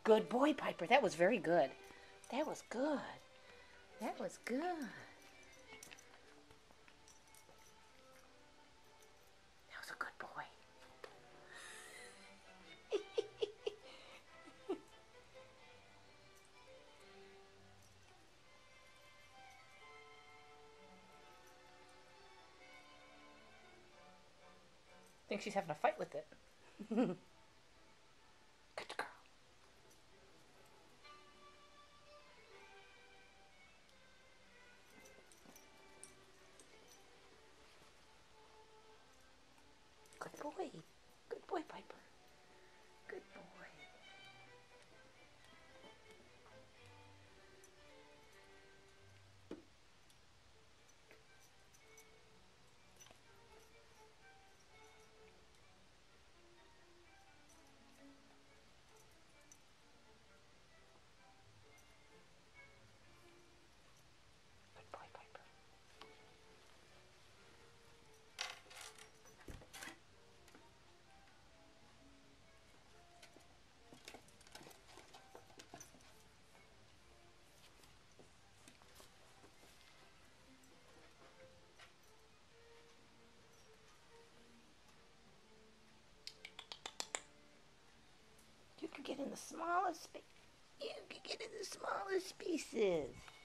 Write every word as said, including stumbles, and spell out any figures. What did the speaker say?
Good boy, Piper. That was very good. That was good. That was good. That was a good boy. I think she's having a fight with it. Good girl. Good boy. Good boy, Piper. Good boy. Good boy, Piper. You can get in the smallest space. You can get in the smallest pieces.